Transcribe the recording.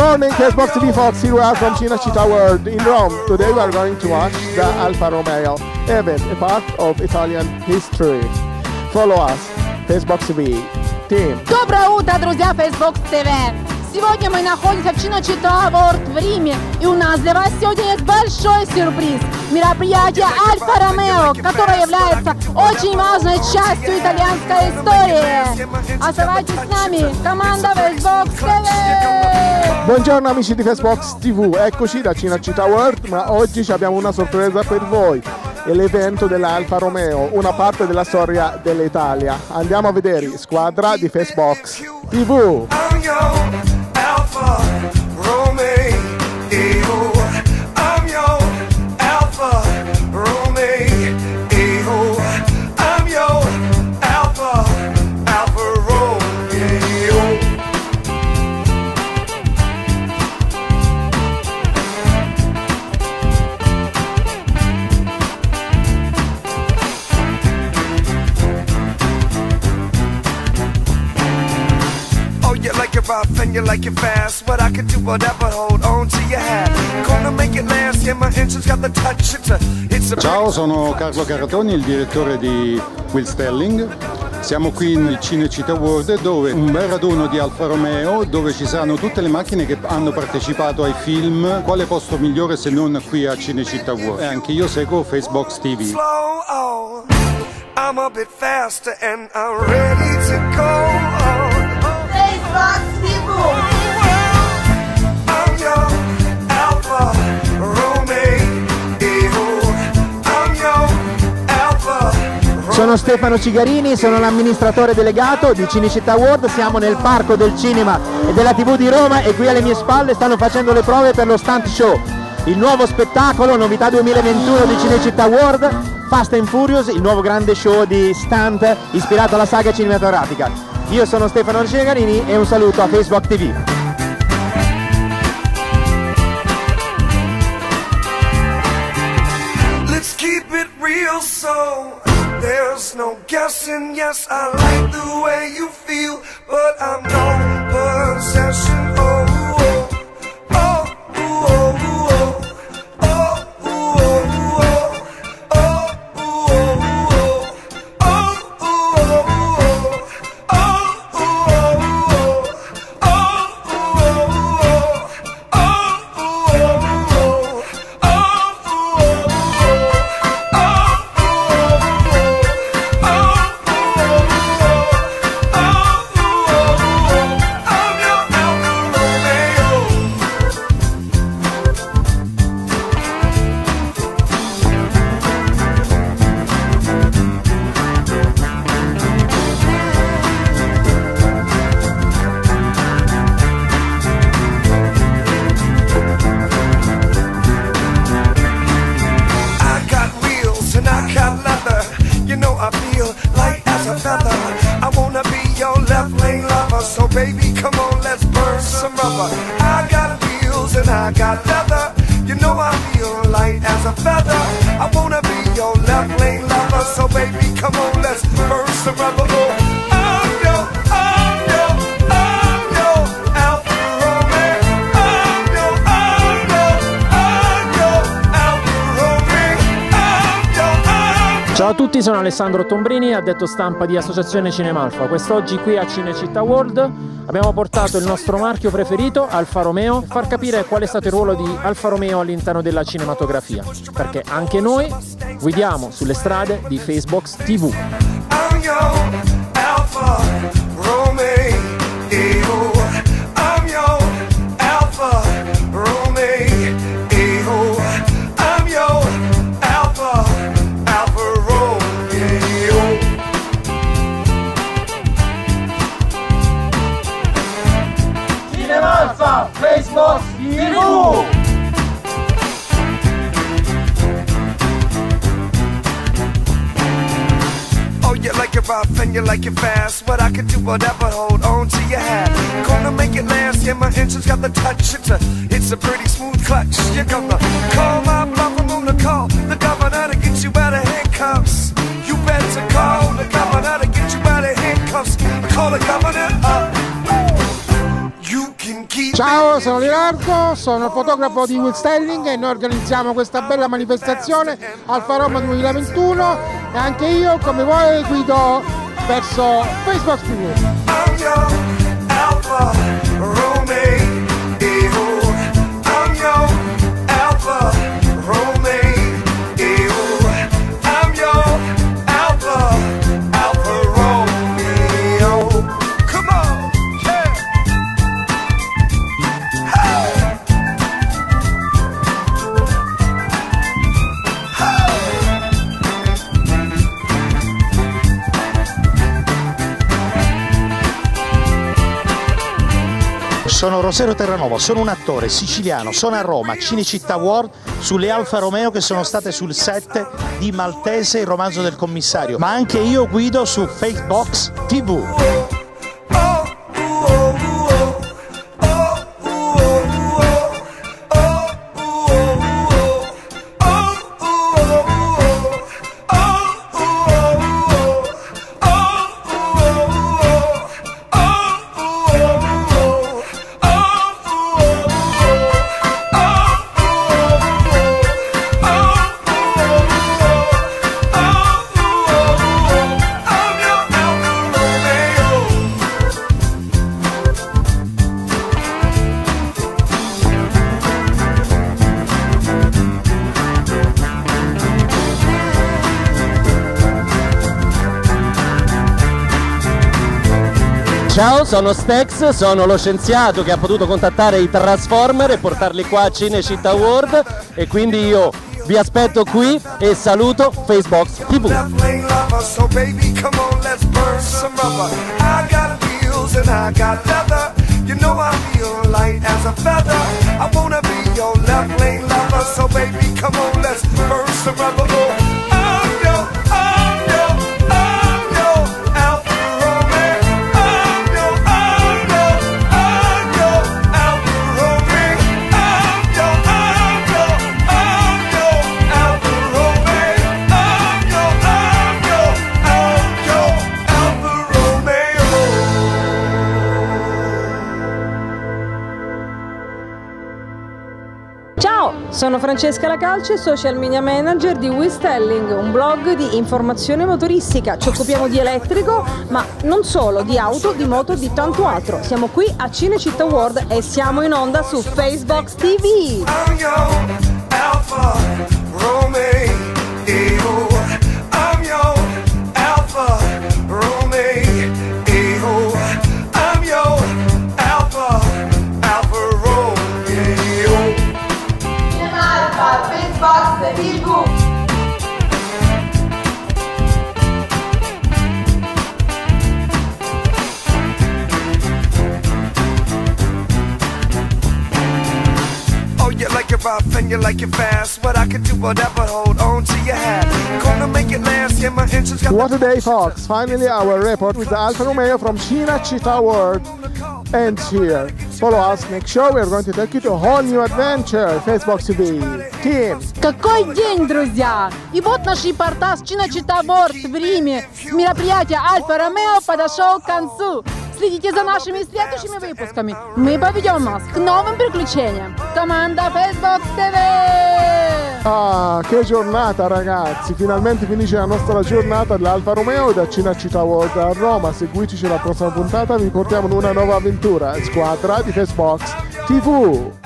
morning, Castbox TV folks. Here we are from Cinecittà World in Rome. Today we are going to watch the Alfa Romeo event, a part of Italian history. Follow us, Castbox TV team. Доброе утро, друзья Castbox TV! Сегодня мы находимся в Cinecittà World в Риме, и у нас для вас сегодня есть большой сюрприз. Мероприятие Альфа Ромео, которое является очень важной частью итальянской истории. Оставайтесь с нами, команда Castbox TV! Buongiorno amici di Castbox TV, eccoci da Cinecittà World, ma oggi abbiamo una sorpresa per voi. È l'evento dell'Alfa Romeo, una parte della storia dell'Italia. Andiamo a vedere, squadra di Castbox TV. Rough and you like it fast, but I can do whatever, hold on to your hat. Gonna make it last, yeah, my engine's got the touch. It's a Ciao, sono Carlo Caratoni, il direttore di Will Stelling. Siamo qui in Cinecittà World, dove un bel raduno di Alfa Romeo, dove ci saranno tutte le macchine che hanno partecipato ai film. Quale posto migliore se non qui a Cinecittà World? E anche io seguo Castbox TV. I'm a bit faster and I'm ready to go. Castbox TV! I'm your Alfa Romeo. I'm your Alfa Romeo. Sono Stefano Cigarini, sono l'amministratore delegato di Cinecittà World, siamo nel Parco del Cinema e della TV di Roma e qui alle mie spalle stanno facendo le prove per lo Stunt Show, il nuovo spettacolo, novità 2021 di Cinecittà World, Fast and Furious, il nuovo grande show di stunt ispirato alla saga cinematografica. Io sono Stefano Cigarini e un saluto a Castbox TV. Let's keep it real, so there's no guessing. Yes, I like the way you feel, but I'm no possession. Oh, oh, oh, oh, oh, oh, oh, oh, I wanna be your left lane lover, so baby, come on, let's burn some rubber. I got wheels and I got leather, you know I feel light as a feather. I wanna be your left lane lover, so baby, come on, let's burn some rubber. Oh, I'm your Alfa Romeo. I'm your Alfa Romeo. Ciao a tutti, sono Alessandro Tombrini, addetto stampa di Associazione Cinemalfa. Quest'oggi qui a Cinecittà World abbiamo portato il nostro marchio preferito, Alfa Romeo, per far capire qual è stato il ruolo di Alfa Romeo all'interno della cinematografia, perché anche noi guidiamo sulle strade di Castbox TV. I'm your Alfa Romeo. I'm your Alfa Romeo. I'm your Alfa Romeo. Cinemalfa, Castbox TV! You like it rough and you like it fast, but I can do whatever, hold on to your hat. Gonna make it last, yeah, my engine's got the touch. It's a pretty smooth clutch. You're gonna call my bluff, I'm gonna call the governor to get you out of handcuffs. You better call the governor to get you out of handcuffs. Call the governor up. You can keep Ciao, sono Leonardo, sono il fotografo di Will Stelling e noi organizziamo questa bella manifestazione Alfa Roma 2021 e anche io come voi guido verso Facebook TV. Sono Rosero Terranova, sono un attore siciliano, sono a Roma, Cinecittà World, sulle Alfa Romeo che sono state sul set di Maltese, il romanzo del commissario, ma anche io guido su Facebox TV. Ciao, sono Stex, sono lo scienziato che ha potuto contattare i Transformer e portarli qua a Cinecittà World e quindi io vi aspetto qui e saluto Facebox TV. Ciao, sono Francesca Lacalce, social media manager di Will Stelling, un blog di informazione motoristica. Ci occupiamo di elettrico, ma non solo, di auto, di moto e di tanto altro. Siamo qui a Cinecittà World e siamo in onda su Facebook TV. You like it rough and you like it fast, but I can do whatever, hold on to your hat. Gonna make it last, yeah, my engine's got. What a day, folks! Finally, our report with the Alfa Romeo from Cinecittà World ends here. Follow us next show. We're going to take you to a whole new adventure. Facebook TV Team. Какой день, друзья! И вот наш репортаж Cinecittà World в Риме с мероприятия Альфа Ромео подошел к концу. Следите за нашими следующими выпусками. Мы поведем вас к новым приключениям. Команда Facebook TV! Ah, che giornata ragazzi! Finalmente finisce la nostra giornata dell'Alfa Romeo da Cinecittà World a Roma. Seguiteci alla prossima puntata, vi portiamo in una nuova avventura. Squadra di Facebook TV!